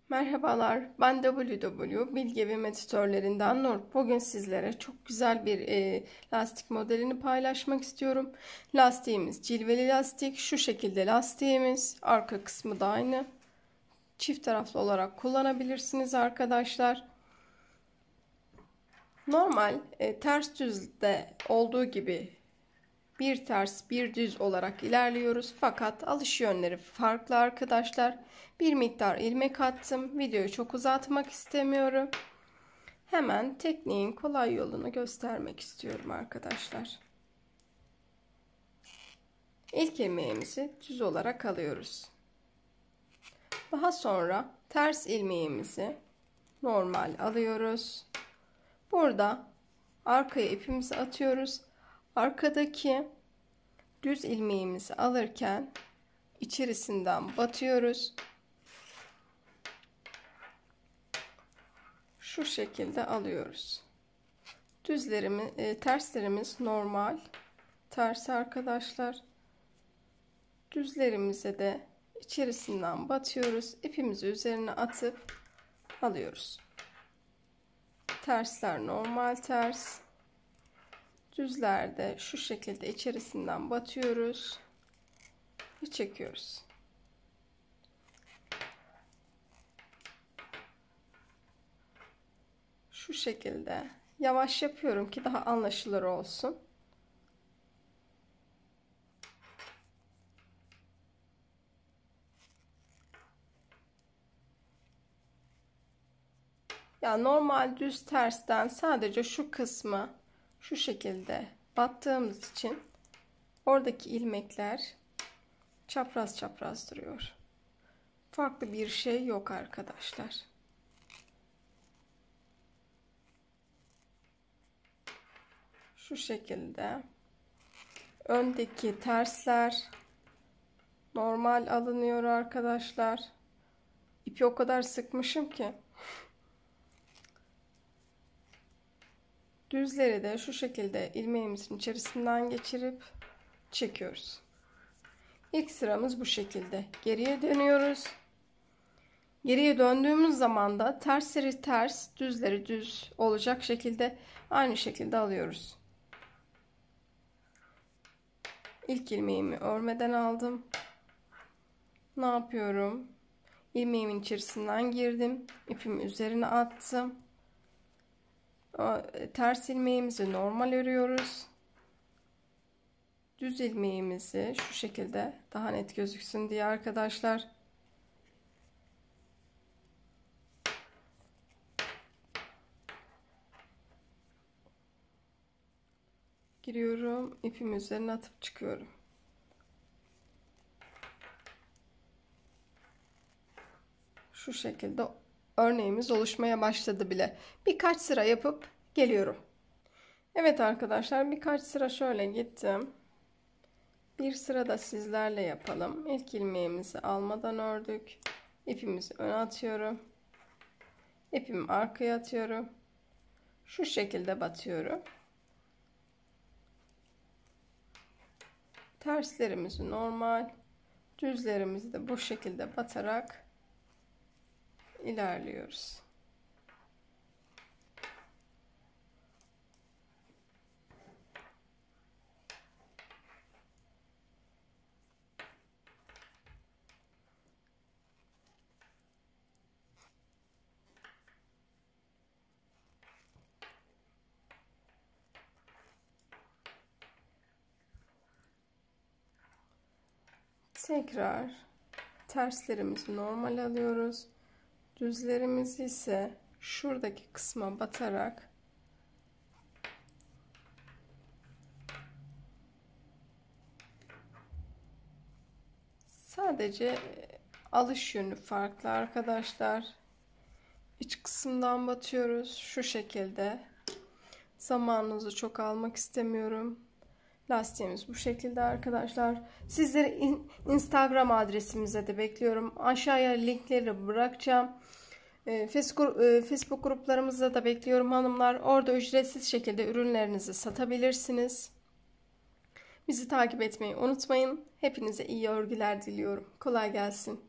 Merhabalar, ben WW Bilgi ve Editörlerinden Nur. Bugün sizlere çok güzel bir lastik modelini paylaşmak istiyorum. Lastiğimiz cilveli lastik. Şu şekilde lastiğimiz. Arka kısmı da aynı. Çift taraflı olarak kullanabilirsiniz arkadaşlar. Normal ters düzde olduğu gibi bir ters bir düz olarak ilerliyoruz. Fakat alış yönleri farklı arkadaşlar. Bir miktar ilmek attım. Videoyu çok uzatmak istemiyorum. Hemen tekniğin kolay yolunu göstermek istiyorum arkadaşlar. İlk ilmeğimizi düz olarak alıyoruz. Daha sonra ters ilmeğimizi normal alıyoruz. Burada arkaya ipimizi atıyoruz. Arkadaki düz ilmeğimizi alırken içerisinden batıyoruz. Şu şekilde alıyoruz. Terslerimiz normal ters arkadaşlar. Düzlerimize de içerisinden batıyoruz. İpimizi üzerine atıp alıyoruz. Tersler normal ters. Düzlerde şu şekilde içerisinden batıyoruz ve çekiyoruz. Şu şekilde yavaş yapıyorum ki daha anlaşılır olsun. Yani normal düz tersten sadece şu kısmı şu şekilde battığımız için oradaki ilmekler çapraz çapraz duruyor. Farklı bir şey yok arkadaşlar. Şu şekilde öndeki tersler normal alınıyor arkadaşlar. İpi o kadar sıkmışım ki. Düzleri de şu şekilde ilmeğimizin içerisinden geçirip çekiyoruz. İlk sıramız bu şekilde. Geriye dönüyoruz. Geriye döndüğümüz zaman da tersleri ters, düzleri düz olacak şekilde aynı şekilde alıyoruz. İlk ilmeğimi örmeden aldım. Ne yapıyorum? İlmeğimin içerisinden girdim. İpimi üzerine attım. Ters ilmeğimizi normal örüyoruz. Düz ilmeğimizi şu şekilde daha net gözüksün diye arkadaşlar. Giriyorum. İpimi üzerine atıp çıkıyorum. Şu şekilde örneğimiz oluşmaya başladı bile. Birkaç sıra yapıp geliyorum. Evet arkadaşlar, birkaç sıra şöyle gittim. Bir sıra da sizlerle yapalım. İlk ilmeğimizi almadan ördük. İpimizi öne atıyorum. İpimi arkaya atıyorum. Şu şekilde batıyorum. Terslerimizi normal, düzlerimizi de bu şekilde batarak ilerliyoruz. Tekrar terslerimizi normal alıyoruz. Düzlerimizi ise şuradaki kısma batarak sadece alış yönü farklı arkadaşlar. İç kısımdan batıyoruz şu şekilde. Zamanınızı çok almak istemiyorum. Lastiğimiz bu şekilde arkadaşlar. Sizleri Instagram adresimize de bekliyorum. Aşağıya linkleri bırakacağım. Facebook gruplarımızda da bekliyorum hanımlar. Orada ücretsiz şekilde ürünlerinizi satabilirsiniz. Bizi takip etmeyi unutmayın. Hepinize iyi örgüler diliyorum. Kolay gelsin.